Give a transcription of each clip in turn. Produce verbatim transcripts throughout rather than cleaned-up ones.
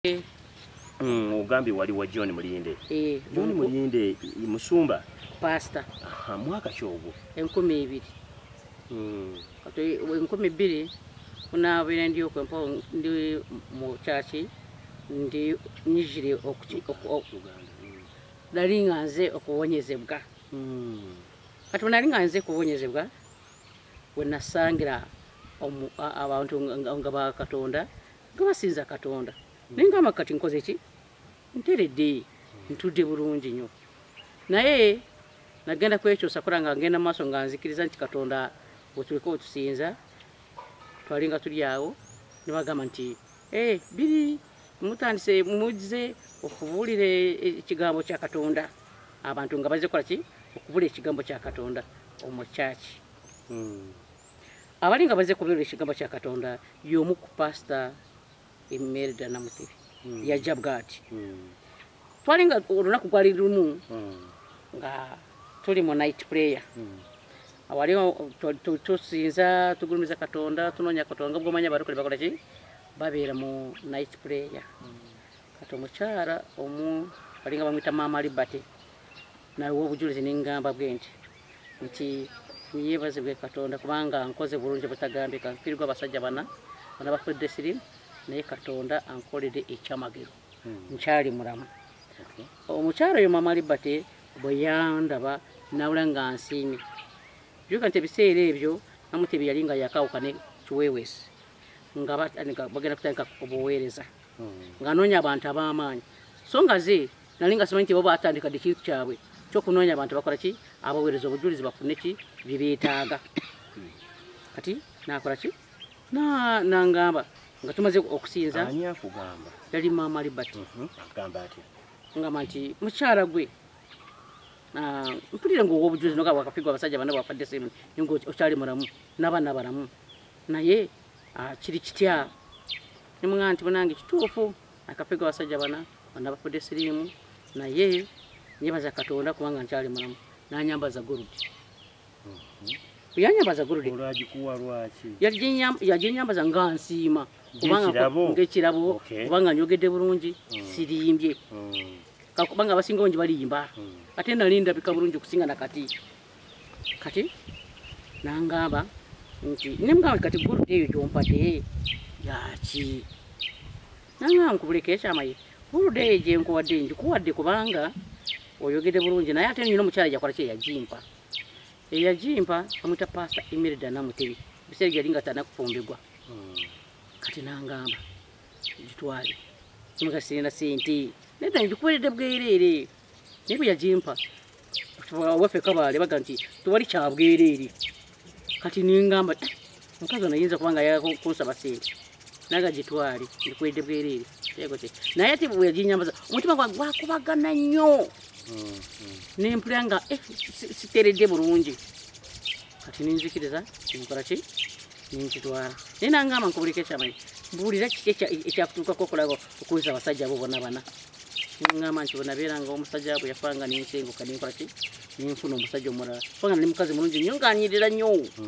Mm, ugambi wali wa John Mulinde. Eh, John Mulinde musumba. Pastor. Aha, mwaka kyogo. Enkumi ibiri. Mm. Kato enkumi ibiri una bene ndi okwempa ndi mu church ndi nijire okuti okuganda. Dali nganze okuwonyezebwa. Mm. Kati nali nganze kuwonyezebwa wenasangira abantu ngaba Katonda ngabasinza Katonda. Ninga makati nkoze ki nteredde ntudde bulungi nnyo naye nagenda kwekyosa kuranga ngenda maso nganzikiriza nti Katonda bwetuliko tusinza twalinga tuli awo nibagamba nti eh biri mutandise mujize okubulire ekigambo kya Katonda abantu nga baze kola ki okubulira ekigambo kya Katonda omu church. Mm. Abalinga baze kubulira ekigambo kya Katonda y'omu ku pastor Imelda na Mutebi mm. ya Jabgati. Mm. Twalinga olunaku gwali lumu mm. nga tuli mu night prayer. Mm. Awali tusinza tugulumiza Katonda tunonya Katonda ngabwo manya barukole bakola ki babeera mu night prayer. Mm. Kato mukyara omu balinga bamwita Mama Libate na wo bujulizi ningamba bwenti nti niyebaze bwe Katonda kubanga nkoze bulungi butagambika mpirwa basajja bana bana bafudde sirimu naye Katonda ankolede ekyamagero mm. nkyali mulamu. Okay. Omukyalo yo Mama Libate bwe yandaba nawula nga nsiimi byuka nti ebiseera ebyo Namutebi yalinga yakawukane kiweewesi nga bagenda kutandika obuweereza mm. nga noonya abantu ab'amaanyi so nga ze nalinga simanyi nti bo baatandika ddi kintu kyabwe kyokunoonya abantu bakola ki abaweereza obujulizi bafune ki bye beetaaga. Kati nakola ki nangamba nga tumaze okusinza ani akugamba yali Mama Libate. Mhm. Agamba ati ngamba nti mukyala gwe na mpulira ngo obujulizi noka wakapigwa abasajja bana bafadde semu ngo okyali mulamu n'abaana balamu naye kiri kitya nimugamba nti munange kituufu akapigwa abasajja bana bana bafadde sirimu naye nyebaza Katonda kubanga nkyali mulamu nanyambaza gorudi. Mhm. Yanyambaza gorudi olwaji kuwa lwaki yajinyambaza nga nsiima kubanga ngekirabo kubanga nyogedde bulungi sirimbye kakubanga abasinga bongi balimba ate nalinda bika bulungi kusinga nakati kati nangamba nti nemugamba kati gorudi eyo gyompadde yaki nangamba nkubuleka ekyamaye gorudi eyo gyenkuwadde ngikuwadde kubanga oyogedde bulungi naye ate nnyina omukyala gyakola ki yagimpa eyagimpa bamwita Pastor Imelda na Mutebi biseera gyali nga tanakufumbirwa. Mm. Kati nangamba gitwale kimuka sirina sente nedda ngikuweredde bwereere naye bwe yagimpa waffe Kabaale baga nti tewali kyabwereere. Kati ningamba omukazi ono ayinza kubanga yakunsaba sente naga gitwale ngikuweredde bwereere naye ate bwe yaginyambaza omutima gwange gwakubagana nnyo. Mm. Mm. Nempulira nga eh siteredde bulungi kati ninzikiriza nkola ki ninkitwala naye nangamba nkubulika ekyamanyi mbuulira kiki ekyakutuukako okulaga okuweza abasajja abo bonna bana ningamba nti bonabeeranga omusajja bwe yafanga ninsenguka ninkola ki ninfuna omusajja omulala kubanga nali mukazi mulungi nnyo nganyirira nnyo.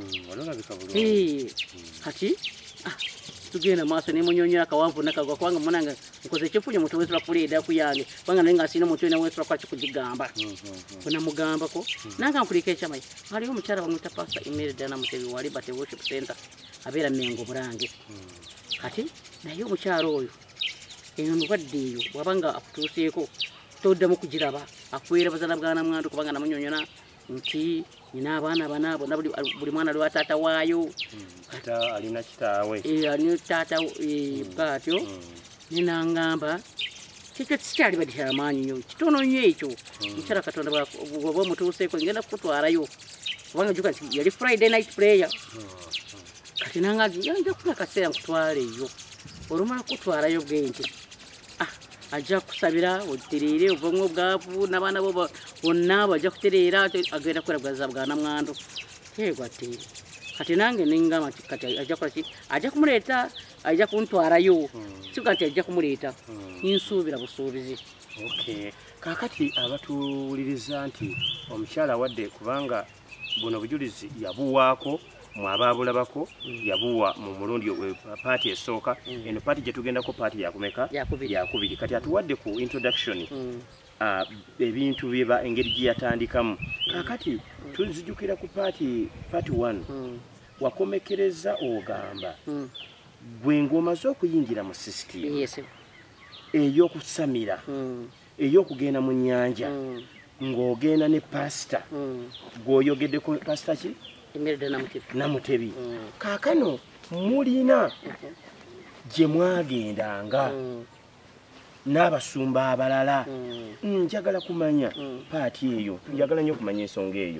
Kati tugenda maaso nemunyonyola akawanvu nakagwa kubanga munanga nkoze ekifunye omuntu wensula kuleeda kuyange kubanga naye nga sina omuntu wena wensula kwaki kugigamba bwe namugambako nanga nkulika ekyamanyi waliwo omukyala bamwita Pastor Imelda na Mutebi wa Libate Worship Center abeera Mengo Bulange. Kati naye omukyala oyo eno ndwadde eyo wabanga akutuuseeko toddamu kugiraba akwerabaza na bwana mwandu kubanga namunyonyola nti nina abaana bana bonna buli mwana lwa taata waayo ata alina kitaawe eh alina taata eh bwatyo ninangamba kikyo kikyali badi kyamaanyi nnyo kitono nnyo ekyo mukyala Katonda bw'oba omutuuseeko ngenda kukutwalayo kubanga juka yali Friday night prayer. Kati nangazi yanja kula kaseera nkutwala eyo olumala kutwalayo bwenti ajja kusabira oterere obwongo bwavu n'abaana bo bonna bajja kutereera agenda kweragaza bwana mwandu tegwa tere. Kati nange ningamba nti kati ajja kola ki ajja kumuleeta ajja kuntwalayo sika nti ajja kumuleeta ninsuubira busuubizi. Okay. Kakati abatuwuliriza nti omukyala wadde kubanga buno bujulizi yabuwaako mwababulabako yabuwa mu mulundi paati esooka eno paati gye tugendako paati yakumeka yakubiri kati atuwadde ku introduction ebintu biba engeri gye yatandikamu kakati tuzijukira ku paati paati one wakomekereza ogamba gwe ng'omaze okuyingira mu system ey'okusamira ey'okugenda mu nnyanja ng'ogenda ne pasita gw'oyogeddeko pasita ki Namutebi kaakano mulina gye mwagendanga n'abasumba abalala njagala kumanya paati eyo njagala nnyo okumanya ensonga eyo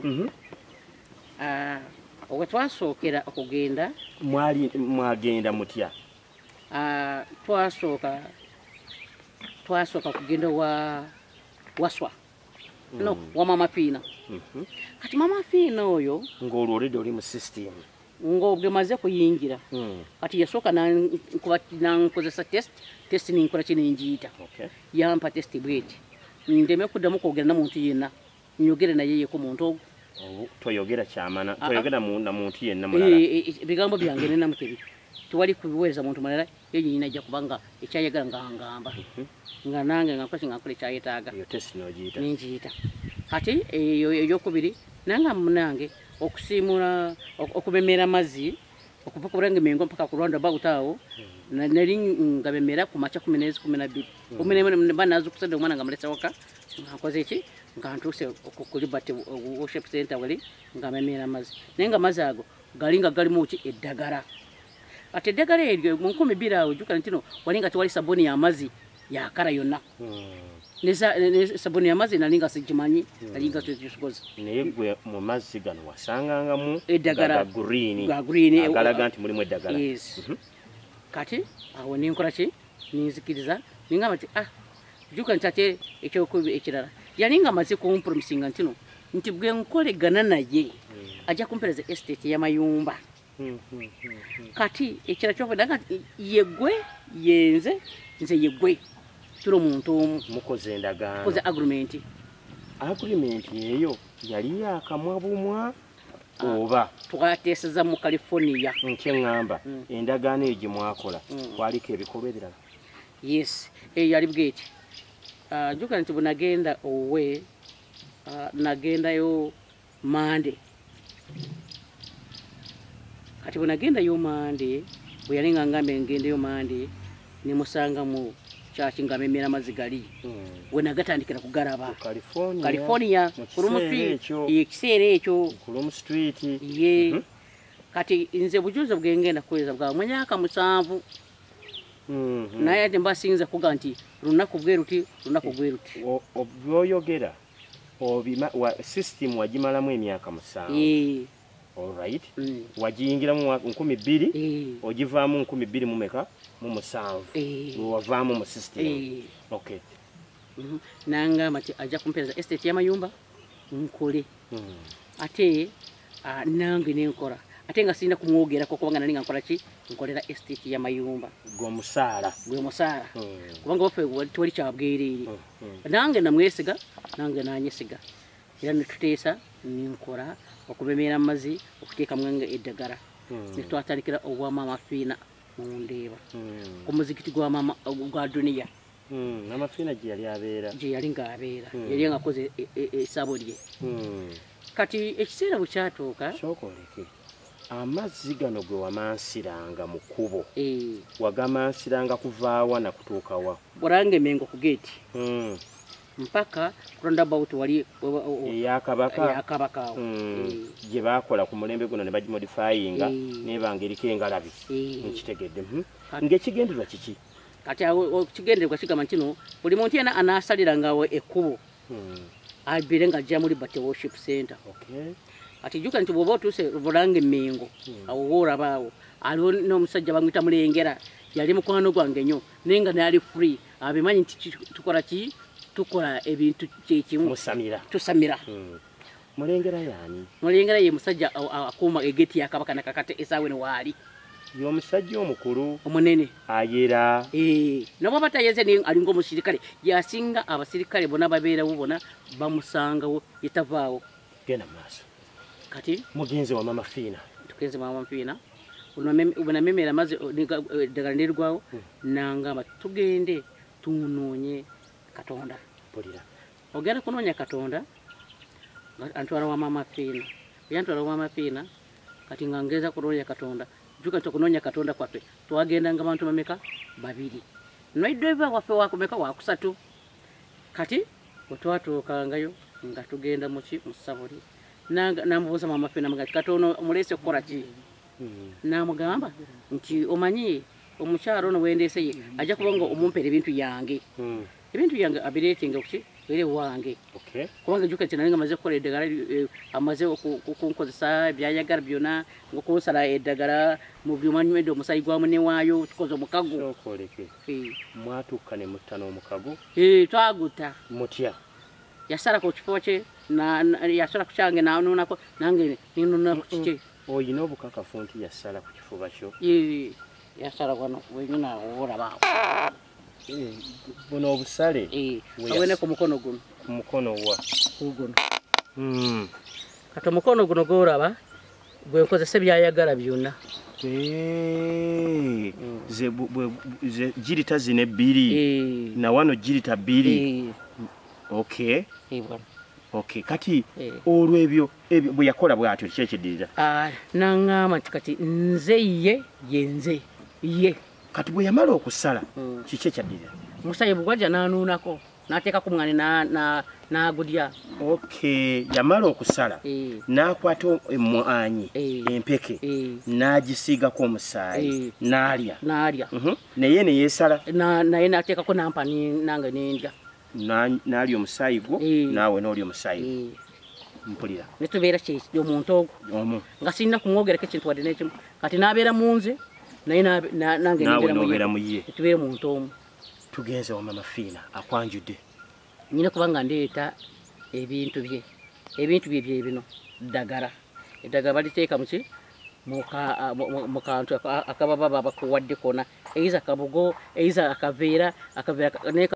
obwe twasookera okugenda mwagenda mutya twasooka twasooka kugenda wa waswa no wa mama Fiina kati mama Fiina oyo ng'olwo olidde oli mu system ng'ogemaze kuyingira kati yasooka nankozesa test test ninkola ki ninjiyita yampa test bweti ndeme kuddamu kwogera na muntu yenna nyogere naye yeko muntu ogwo toyogera kyamana toyogera na muntu yenna mulala ebigambo byange ne Namutebi tuwali kubiweereza muntu mulala ye nyina ajja kubanga ekyayagala nga ngamba nga nange ngakoki ngakola ekyayetaaga ninjiyita kati eyo eyokubiri nanga munange okusiimula okubemera amazzi okuva ku Bulange Mengo mpaka ku Rwanda bawutaawo nali nga bemera ku makya kumi n'ezi kumi na bbiri kumi n'emu banaaza okusedde omwana nga mulesa waka nga nkoze ki nga ntuuse ku Liberty Worship Center wali nga memera amazzi naye nga amazzi ago gali nga galimu ki eddagala ate eddagala eryo mu nkumi bbiri awo jjukira nti no wali nga tewali sabuni y'amazzi yakala yonna ne sabuni y'amazzi nali nga sigimanyi nali nga tekisukoze naye gwe mu mazzi gano wasangangamu eddagala ga green agalaga nti mulimu eddagala kati awo ninkola ki ninzikiriza ningamba nti ah jjukira nti ate ekyokubi ekirala yali nga amaze kumpromisinga nti no nti bwe nkolegana naye ajja kumpereza estate y'amayumba kati ekira kyovudanga yegwe yenze nze yegwe tuli omuntu omu mukoze endagaano koze agreement agreement eyo yali yakamwa bumwa oba twateeseza mu California nkyeŋŋamba endagaano eyo gye mwakola kwaliko ebikolwa ebirala yes eyo yali bweti jjukira nti bwe nagenda owe nagendayo Mande kati bwe nagendayo Mande bwe yali nga ngambe ngendeyo Mande nemusangamu kyaki nga memera amazzi gali we nagatandikira kugalaba California ekiseera ekyo ye kati nze bujulizi bwengenda kuweza bwa mwanyaka musanvu naye ate mbasinza kuga nti lunaku bwe ruti lunaku bwe ruti byoyogera system wagimalamu emyaka musanvu alright wagiyingiramu nkumi bbiri ogivaamu nkumi bbiri mu meka mu musanvu wavaamu mu system okay nangamba nti ajja kumpereza estate y'amayumba nkole ate nange nenkola ate nga sirina kumwogerako kubanga nali nga nkola ki nkolera estate y'amayumba gwe musaala gwe musaala kubanga waffe tewali kyabwereere nange namwesiga nange nanyesiga era netuteesa ninkola okubemera amazzi okuteekamu eddagala netwatandikira obwa mama Fiina mundeeba ku muzikiti gwa mama gwa Duniya mama Fiina gye yali abeera gye yali ng'abeera yali nga akoze essabo lye kati ekiseera bwe kyatuuka sookoleke amazzi gano gwe wamansiranga mu kkubo wagamansiranga kuvaawa na kutuukawa Bulange Mengo ku geeti mpaka roundabout wali eyakabaka eyakabaka awo gye baakola ku mulembe guno ne bagimodifyinga nebanga eriko engalabi nkitegedde ng'ekigendererwa kiki kati awo kigendererwa kigamba nti no buli muntu yena anaasaliranga awo ekkubo abeere nga ajja mu Liberty Worship Center ati jjuka nti bw'oba otuuse Bulange Mengo awo woolaba awo aliwo n'omusajja bamwita Mulengera yali mukwano gwange nnyo naye nga naali free abimanyi nti tukola ki tukola ebintu kyekimu musamira tusamira Mulengera yaani Mulengera ye musajja akuuma egeti ya kabaka nakakate esaawe ne waali y'omusajja omukulu omunene ayera eh nabo batayeze ni alingo musirikale yasinga abasirikale bona babeerawo bona bamusangawo yetavaawo genda maaso kati mugenzi wa mama Fiina tukenze mama mpina unamemera maze eddagala ndirwawo nangamba tugende tunonye Katonda polira ogera kunonya Katonda antwala wa mama pina yantwala wa mama pina kati ngangeza kunonya Katonda juka tukunonya Katonda kwape twagenda nga bantu mameka babiri noidweva wafe wakumeka wakusatu kati otwatuuka ngayo nga tugenda muki musabuli nanga namubuuza mama pina mga Katono mulese kukola ki namugamba nti omanyi omukyalo ono wendese ye ajja kubanga omumpera ebintu yange ebintu yange abireetinga kuki were wange okay kubanga juka kinali nga maze kukola eddagala amaze okunkozesa byayagala byonna ngokusala eddagala mu byumanyumedde omusayi gwamu ne waayo tukoze omukago okoleke mwatuuka ne mutta n'omukago twaguta mutya yasala ku kifo kye yasala ku kyange nanunako nange ninuna ku kike oyina obukakafu nti yasala ku kifuba kyo yasala wano wenyina olaba buno obusale awene ku mukono guno ku mukono wa guno kati omukono guno gwolaba gwenkozesa byayagala byonna girita zino ebbiri na wano girita bbiri okay okay kati olwebyo bwe yakola bwatyo kyekiddirira nangamba nti kati nze ye yenze ye kati bwe yamala okusala kiki ekyaddirira musayi bugwajja nanuunako nateeka ku mwana n'agudya okay yamala okusala n'akwata emmwanyi empeke n'agisiigako omusaayi n'alya n'alya naye ne yeesala naye n'ateekako nampa nange n'endya n'alya omusaayi gwo naawe n'olya omusaayi mpulira ne tubeera kyekyo omuntu ogwo nga sirina kumwogerako ekintu wadde n'ekimu kati n'abeera mu nze naye nange n'obeera mu ye tubeere muntu omu tugenze wa mama Fiina akwanjudde nyina kubanga ndeeta ebintu bye ebintu bye bye bino ddagala eddagala baliteeka muki mu kantu akababa babakuwadde kona eiza kabugo eiza akaveera akaveera